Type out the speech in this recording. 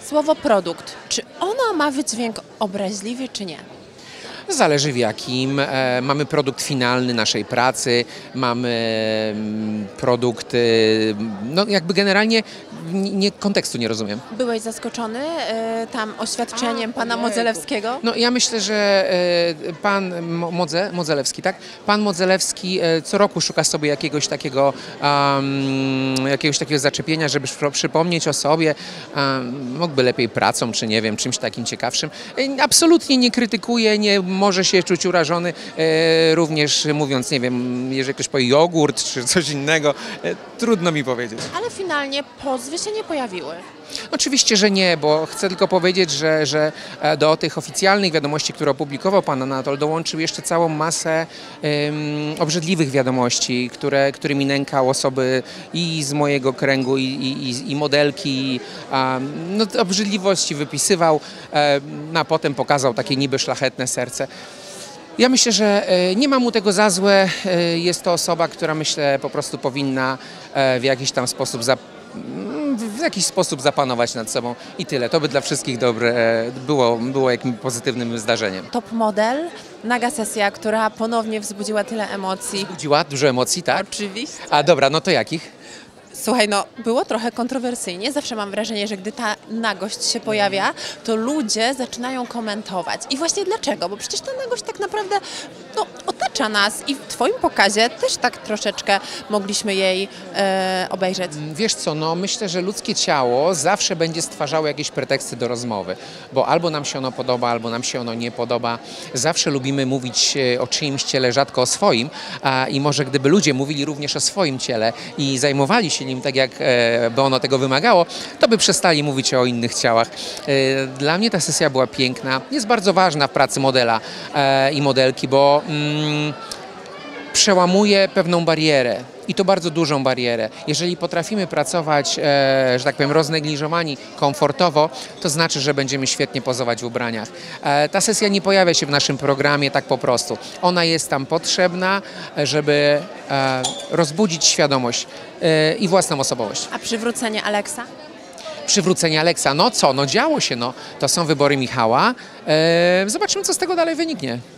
Słowo produkt, czy ono ma wydźwięk obraźliwy, czy nie? Zależy w jakim. Mamy produkt finalny naszej pracy, mamy produkt, no jakby generalnie kontekstu nie rozumiem. Byłeś zaskoczony tam oświadczeniem pana Modzelewskiego? No ja myślę, że pan Modzelewski, tak? Pan Modzelewski co roku szuka sobie jakiegoś takiego zaczepienia, żeby przypomnieć o sobie. Mógłby lepiej pracą, czy nie wiem, czymś takim ciekawszym. Absolutnie nie krytykuje, nie może się czuć urażony, również mówiąc, nie wiem, jeżeli ktoś powie jogurt czy coś innego, trudno mi powiedzieć. Ale finalnie pozwy się nie pojawiły. Oczywiście, że nie, bo chcę tylko powiedzieć, że do tych oficjalnych wiadomości, które opublikował pan Anatol, dołączył jeszcze całą masę obrzydliwych wiadomości, którymi nękał osoby i z mojego kręgu, i modelki. No, obrzydliwości wypisywał, a potem pokazał takie niby szlachetne serce. Ja myślę, że nie ma mu tego za złe. Jest to osoba, która myślę po prostu powinna w jakiś tam sposób zapanować nad sobą i tyle. To by dla wszystkich dobre było jakimś pozytywnym zdarzeniem. Top model, naga sesja, która ponownie wzbudziła tyle emocji. Wzbudziła dużo emocji, tak? Oczywiście. A dobra, no to jakich? Słuchaj, no było trochę kontrowersyjnie. Zawsze mam wrażenie, że gdy ta nagość się pojawia, to ludzie zaczynają komentować. I właśnie dlaczego? Bo przecież ta nagość tak naprawdę otacza nas i w twoim pokazie też tak troszeczkę mogliśmy jej obejrzeć. Wiesz co, no myślę, że ludzkie ciało zawsze będzie stwarzało jakieś preteksty do rozmowy, bo albo nam się ono podoba, albo nam się ono nie podoba. Zawsze lubimy mówić o czyimś ciele, rzadko o swoim, i może gdyby ludzie mówili również o swoim ciele i zajmowali się nim tak, jak by ono tego wymagało, to by przestali mówić o innych ciałach. Dla mnie ta sesja była piękna, jest bardzo ważna w pracy modela i modelki, bo przełamuje pewną barierę i to bardzo dużą barierę. Jeżeli potrafimy pracować, że tak powiem, roznegliżowani, komfortowo, to znaczy, że będziemy świetnie pozować w ubraniach. Ta sesja nie pojawia się w naszym programie tak po prostu. Ona jest tam potrzebna, żeby rozbudzić świadomość i własną osobowość. A przywrócenie Aleksa? Przywrócenie Aleksa, no co, no działo się, no. To są wybory Michała. Zobaczymy, co z tego dalej wyniknie.